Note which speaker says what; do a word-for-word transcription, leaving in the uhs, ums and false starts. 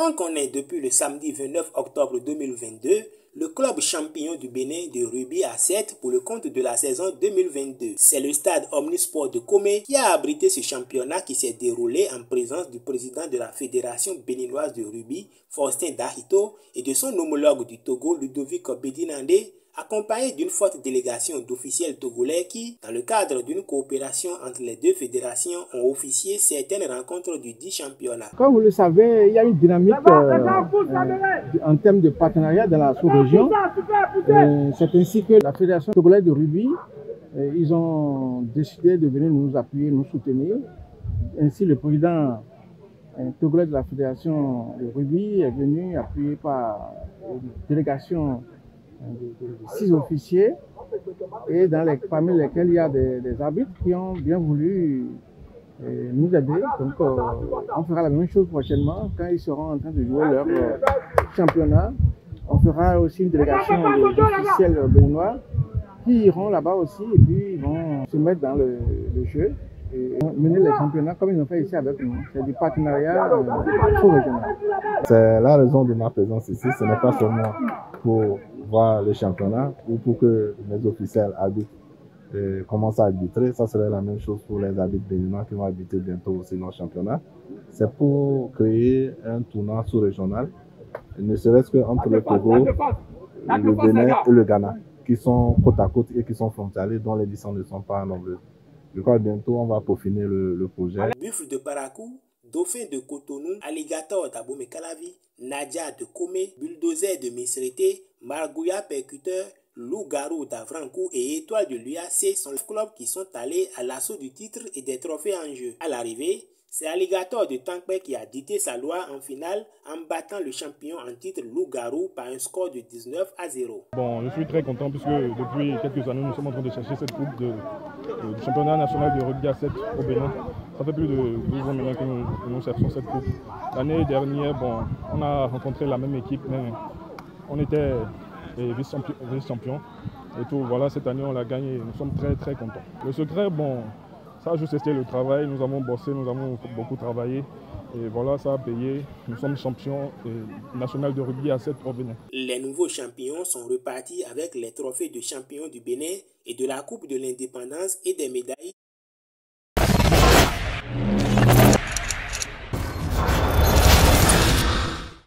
Speaker 1: Avant qu'on ait depuis le samedi vingt-neuf octobre deux mille vingt-deux, le club champion du Bénin de rugby à sept pour le compte de la saison deux mille vingt-deux. C'est le stade Omnisport de Comé qui a abrité ce championnat qui s'est déroulé en présence du président de la Fédération béninoise de rugby, Faustin Dahito, et de son homologue du Togo, Ludovic Bedinande, accompagné d'une forte délégation d'officiels togolais qui, dans le cadre d'une coopération entre les deux fédérations, ont officié certaines rencontres du dit championnat.
Speaker 2: Comme vous le savez, il y a une dynamique euh, euh, en termes de partenariat dans la sous-région. Euh, C'est ainsi que la Fédération togolaise de rugby, euh, ils ont décidé de venir nous appuyer, nous soutenir. Ainsi, le président euh, togolais de la Fédération de rugby est venu appuyé par une délégation de, de, de six officiers, et dans les, parmi lesquels il y a des, des arbitres qui ont bien voulu euh, nous aider. Donc euh, on fera la même chose prochainement quand ils seront en train de jouer leur euh, championnat. On fera aussi une délégation d'officiels béninois qui iront là-bas aussi et puis ils vont se mettre dans le, le jeu et mener les championnats comme ils ont fait ici avec nous. C'est du partenariat euh, sous-régional.
Speaker 3: C'est la raison de ma présence ici. Ce n'est pas seulement pour voir le championnat ou pour que mes officiels arbitres euh, commencent à arbitrer. Ça serait la même chose pour les arbitres béninois qui vont arbitrer bientôt aussi nos championnats. C'est pour créer un tournoi sous-régional, ne serait-ce qu'entre le Togo, le Bénin et le Ghana, qui sont côte à côte et qui sont frontaliers, dont les licences ne sont pas nombreuses. Je crois que bientôt on va peaufiner le, le projet.
Speaker 1: Buffle de Parakou, Dauphin de Cotonou, Alligator d'Abomey-Calavi, Nadia de Comé, Bulldozer de Misrete, Margouya Percuteur, Loup-Garou d'Avrankou et Étoile de l'U A C sont les clubs qui sont allés à l'assaut du titre et des trophées en jeu. À l'arrivée, c'est Alligator de Tankpé qui a dicté sa loi en finale en battant le champion en titre Loup-Garou par un score de dix-neuf à zéro.
Speaker 4: Bon, je suis très content puisque depuis quelques années nous sommes en train de chercher cette coupe de, de, du championnat national de rugby à sept au Bénin. Ça fait plus de douze ans maintenant que nous, que nous cherchons cette coupe. L'année dernière, bon, on a rencontré la même équipe, mais on était vice-champion. Et tout, voilà, cette année on l'a gagné. Nous sommes très très contents. Le secret, bon, ça a juste été le travail. Nous avons bossé, nous avons beaucoup travaillé. Et voilà, ça a payé. Nous sommes champions nationaux de rugby à sept au Bénin.
Speaker 1: Les nouveaux champions sont repartis avec les trophées de champion du Bénin et de la Coupe de l'Indépendance et des médailles